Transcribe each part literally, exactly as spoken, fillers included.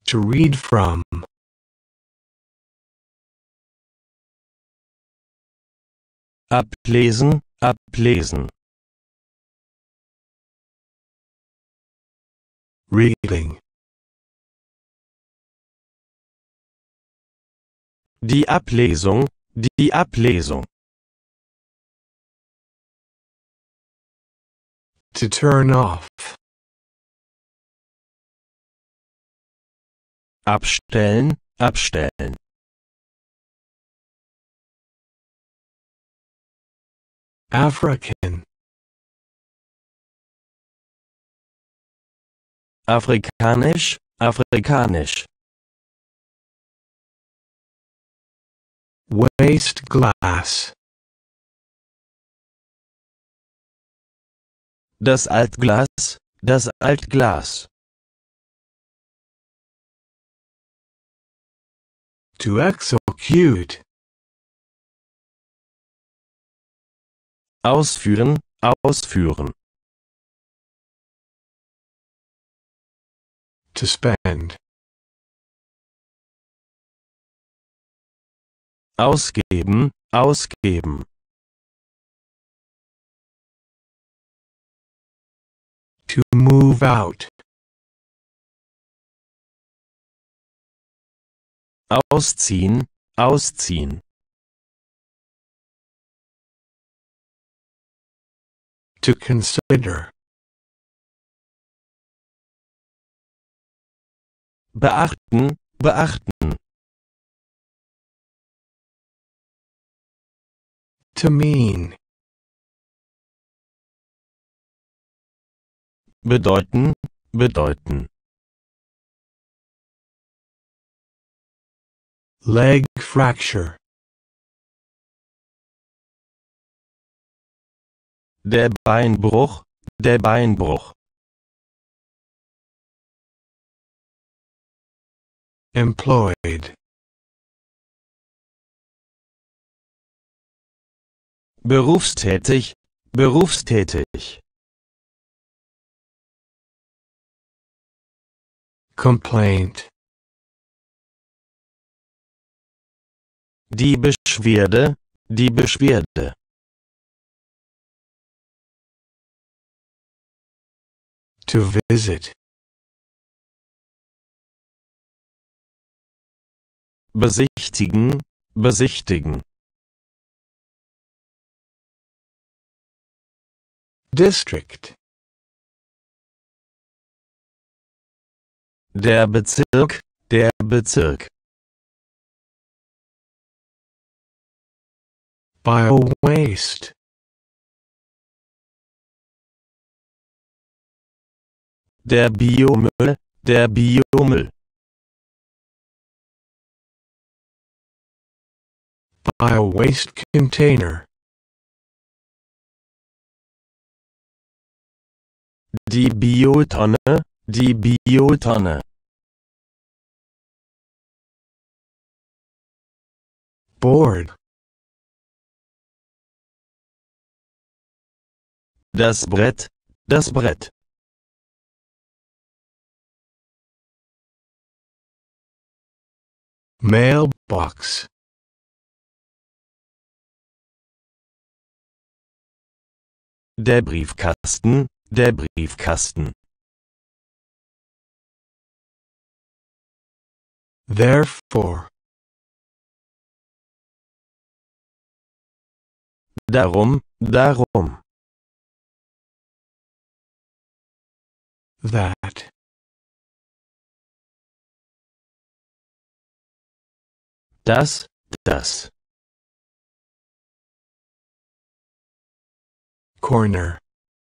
To read from. Ablesen, ablesen. Reading. Die Ablesung, die Ablesung. To turn off. Abstellen, abstellen. African. Afrikanisch, afrikanisch. Waste glass. Das Altglas, das Altglas. To execute. Ausführen, ausführen. To spend. Ausgeben, ausgeben. To move out. Ausziehen, ausziehen. To consider. Beachten, beachten. To mean. Bedeuten, bedeuten. Leg fracture. Der Beinbruch, der Beinbruch. Employed. Berufstätig, berufstätig. Complaint. Die Beschwerde, die Beschwerde. To visit. Besichtigen, besichtigen. District. Der Bezirk, der Bezirk. Bio-waste. Der Biomüll, der Biomüll. Bio-waste container. Die Biotonne, die Biotonne. Board. Das Brett, das Brett. Mailbox. Der Briefkasten, der Briefkasten. Therefore. Darum, darum. That. Das, das. Corner.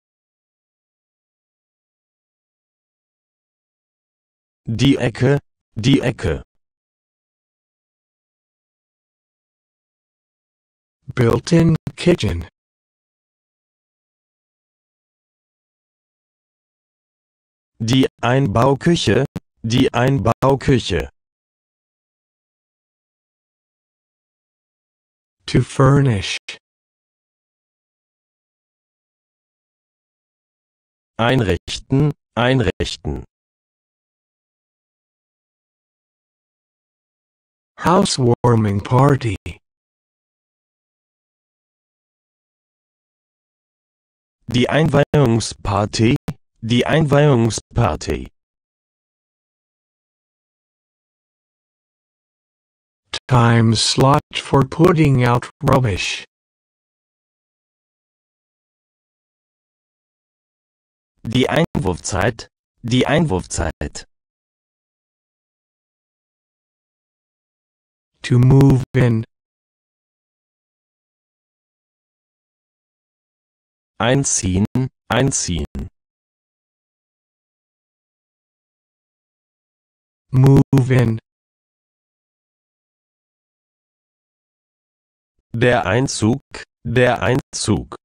Die Ecke, die Ecke. Built-in kitchen. Die Einbauküche, die Einbauküche. To furnish. Einrichten, einrichten. Housewarming party. Die Einweihungsparty, die Einweihungsparty. Time slot for putting out rubbish. Die Einwurfzeit, die Einwurfzeit. To move in. Einziehen, einziehen. Move in. Der Einzug, der Einzug.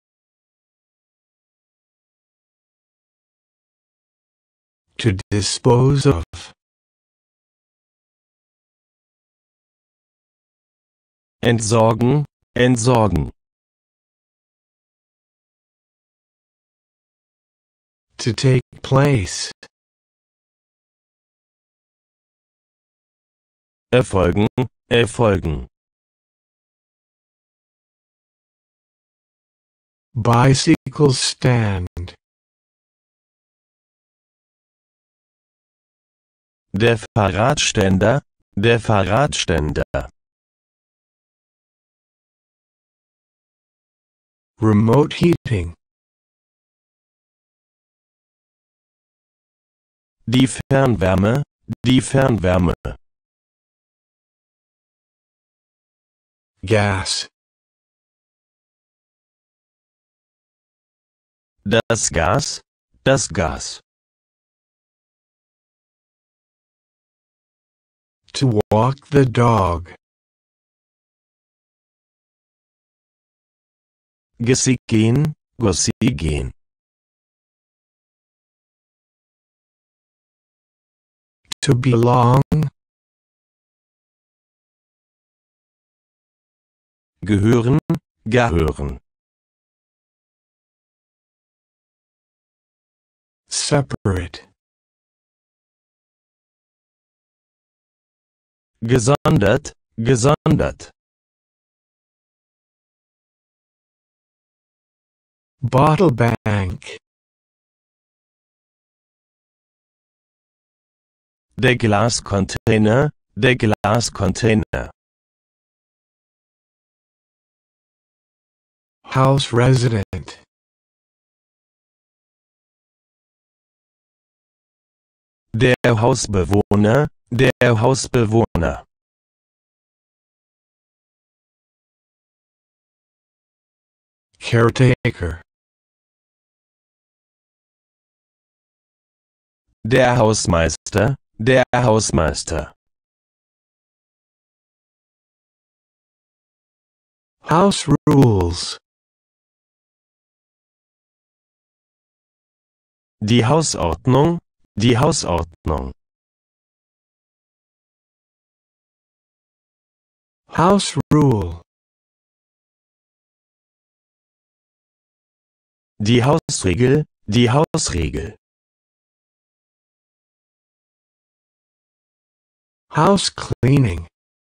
To dispose of. Entsorgen, entsorgen. To take place. Erfolgen, erfolgen. Bicycle stand. Der Fahrradständer, der Fahrradständer. Remote heating. Die Fernwärme, die Fernwärme. Gas. Das Gas, das Gas. To walk the dog. Gassi gehen, Gassi gehen. To belong. Gehören, gehören. Separate. Gesondert, gesondert. Bottle bank. Der Glascontainer, der Glascontainer. House resident. Der Hausbewohner, der Hausbewohner. Caretaker. Der Hausmeister, der Hausmeister. House rules. Die Hausordnung, die Hausordnung. House rule. Die Hausregel, die Hausregel. House cleaning.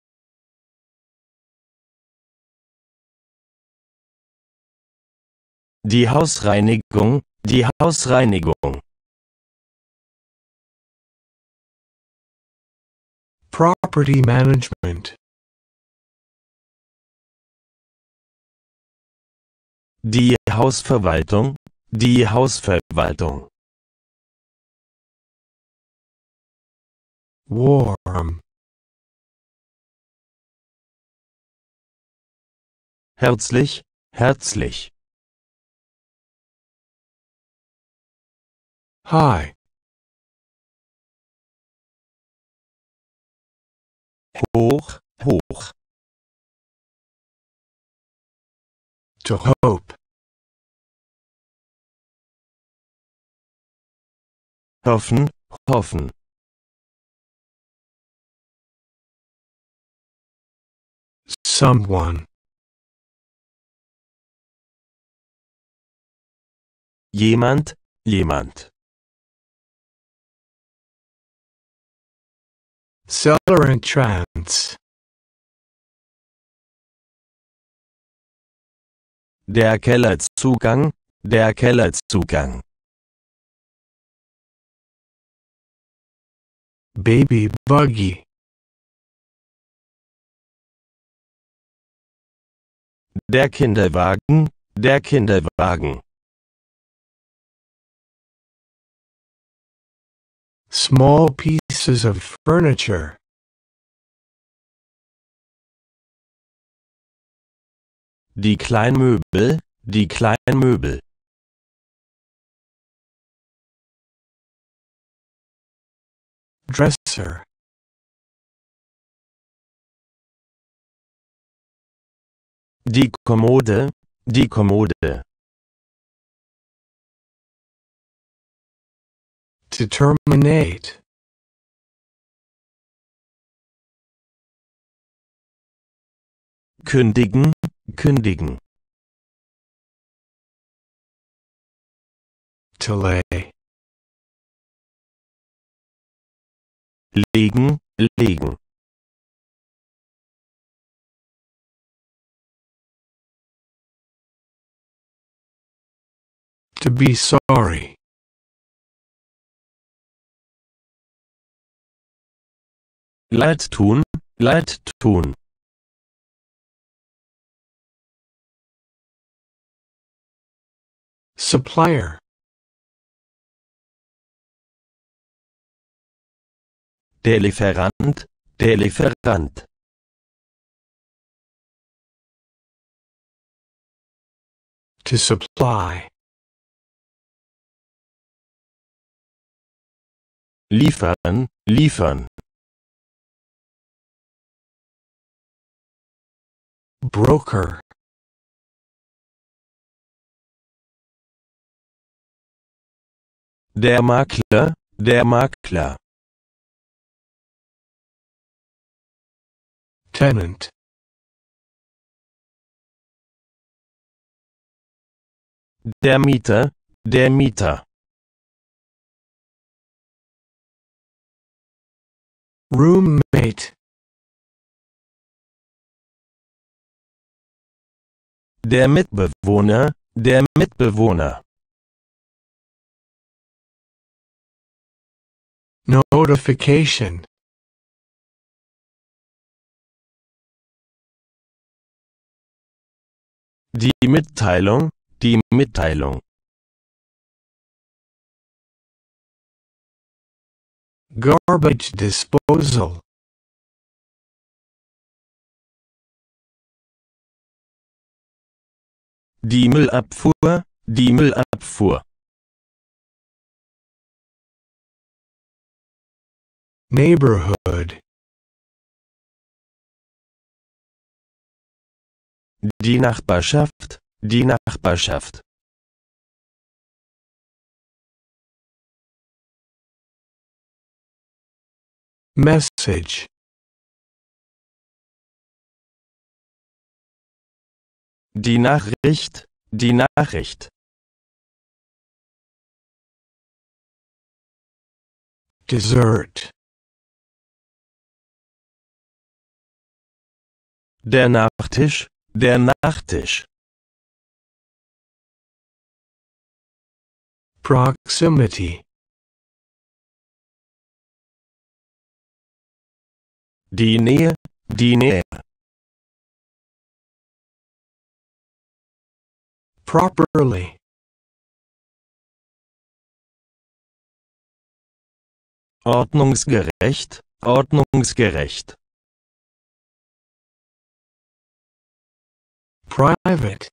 Die Hausreinigung, die Hausreinigung. Property management. Die Hausverwaltung, die Hausverwaltung. Warm. Herzlich, herzlich. High. Hoch, hoch. To hope. Hoffen, hoffen. Someone. Jemand, jemand. cellar entrance, Der Kellerzugang, der Kellerzugang. baby buggy, Der Kinderwagen, der Kinderwagen. small pieces of furniture, Die Kleinmöbel, die Kleinmöbel. dresser, Die Kommode, die Kommode. to terminate, Kündigen, kündigen. to lay, Legen, legen. to be sorry, Leid tun, Leid tun. supplier, Der Lieferant, der Lieferant. to supply, Liefern, liefern. broker, Der Makler, der Makler. tenant, Der Mieter, der Mieter. roommate, Der Mitbewohner, der Mitbewohner. notification, Die Mitteilung, die Mitteilung. garbage disposal, Die Müllabfuhr, die Müllabfuhr. neighborhood, Die Nachbarschaft, die Nachbarschaft. message, Die Nachricht, die Nachricht. dessert, Der Nachtisch, der Nachtisch. proximity, Die Nähe, die Nähe. properly, Ordnungsgerecht, ordnungsgerecht. private,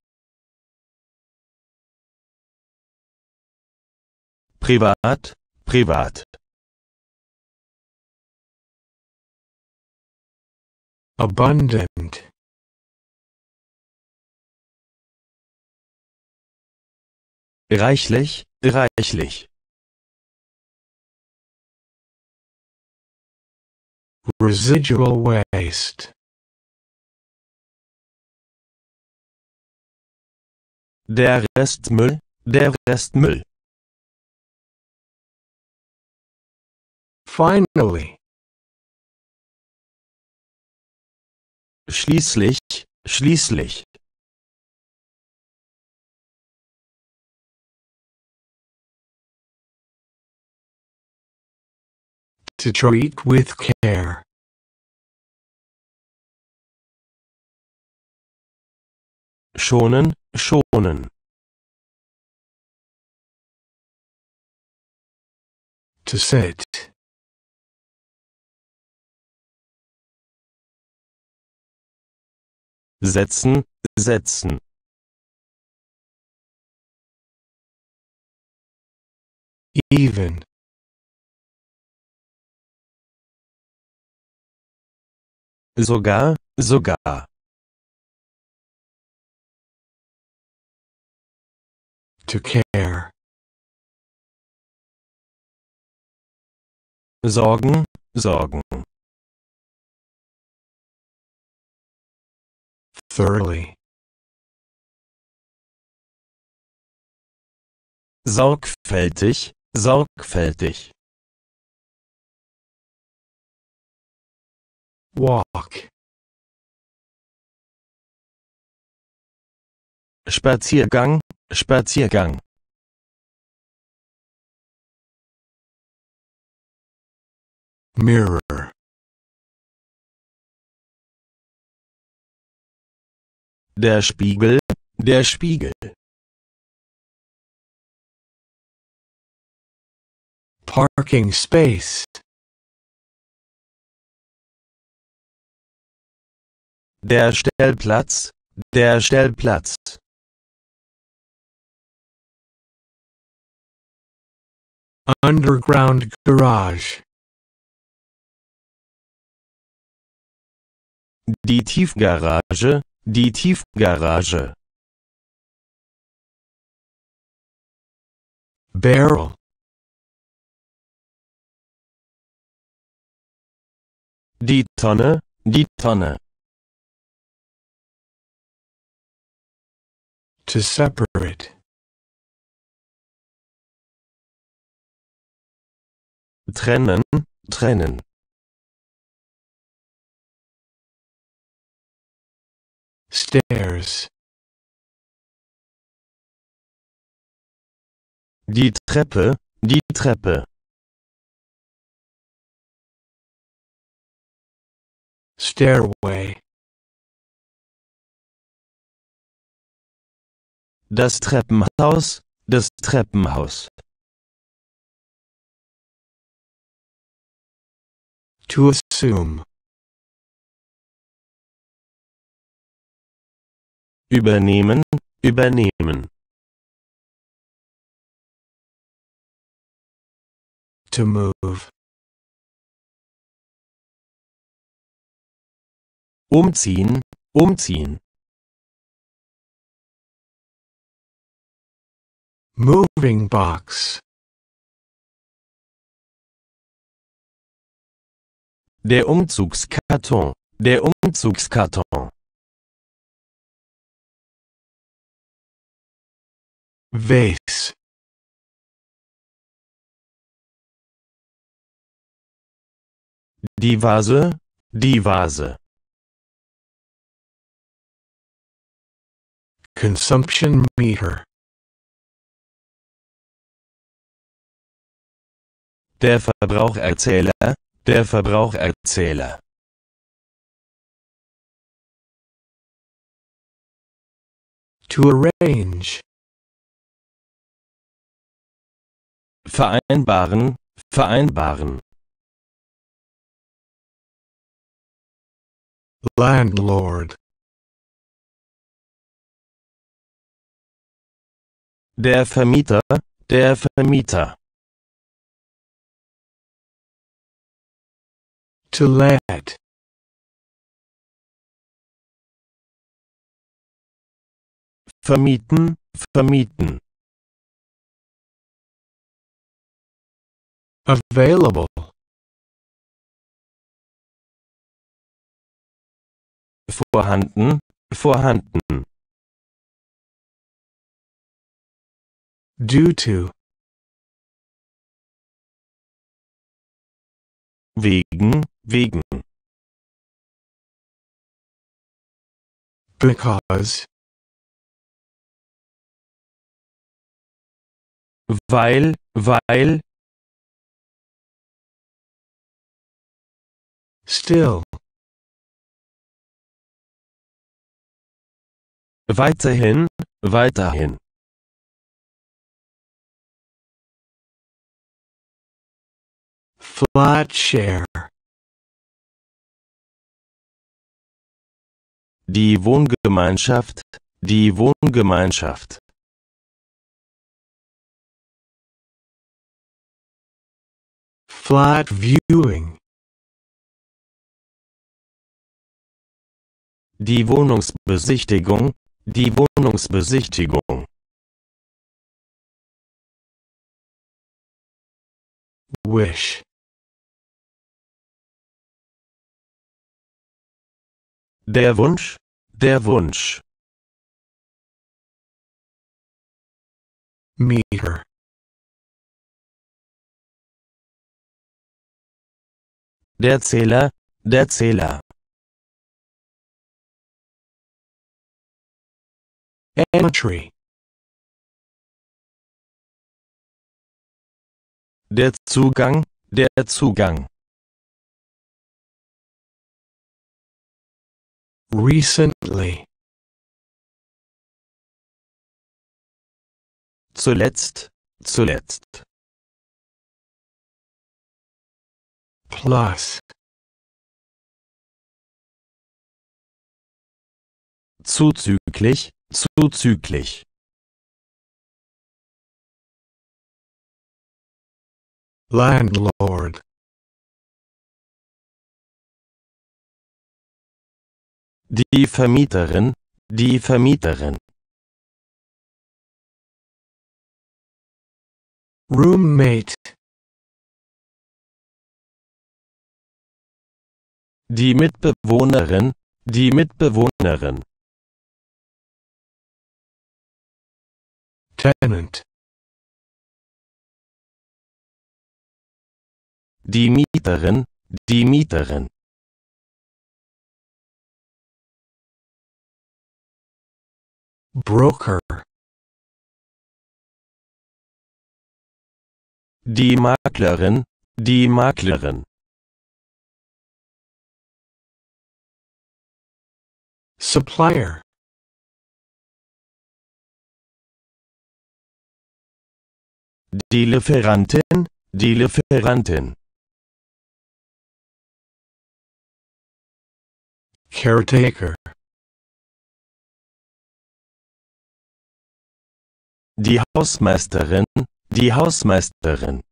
Privat, privat. abundant, Reichlich, reichlich. residual waste, Der Restmüll, der Restmüll. finally, Schließlich, schließlich. To treat with care. Schonen, schonen. To sit. Setzen, setzen. Even. Sogar, sogar. To care. Sorgen, sorgen. Thoroughly. Sorgfältig, sorgfältig. Walk. Spaziergang, Spaziergang. Mirror. Der Spiegel, der Spiegel. Parking space. Der Stellplatz, der Stellplatz. Underground garage. Die Tiefgarage, die Tiefgarage. Barrel. Die Tonne, die Tonne. To separate. Trennen, trennen. Stairs. Die Treppe, die Treppe. Stairway. Das Treppenhaus, das Treppenhaus. To assume. Übernehmen, übernehmen. To move. Umziehen, umziehen. Moving box. Der Umzugskarton, der Umzugskarton. Vase. Die Vase, die Vase. Consumption meter. Der Verbraucherzähler, der Verbraucherzähler. To arrange. Vereinbaren, vereinbaren. Landlord. Der Vermieter, der Vermieter. To let. Vermieten, vermieten. Available. Vorhanden, vorhanden. Due to. Wegen, wegen. Because. Weil, weil, Still. weiterhin, weiterhin. Flat share. Die Wohngemeinschaft, die Wohngemeinschaft. Flat viewing. Die Wohnungsbesichtigung, die Wohnungsbesichtigung. Wish. Der Wunsch, der Wunsch. Meter. Der Zähler, der Zähler. Entry. Der Zugang, der Zugang. Recently. Zuletzt, zuletzt. Plus. Zuzüglich, zuzüglich. Landlord. Die Vermieterin, die Vermieterin. Roommate. Die Mitbewohnerin, die Mitbewohnerin. Tenant. Die Mieterin, die Mieterin. Broker. Die Maklerin, die Maklerin. Supplier. Die Lieferantin, die Lieferantin. Caretaker. Die Hausmeisterin, die Hausmeisterin.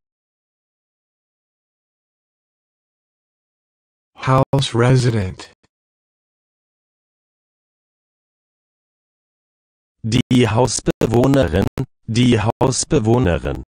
House resident. Die Hausbewohnerin, die Hausbewohnerin.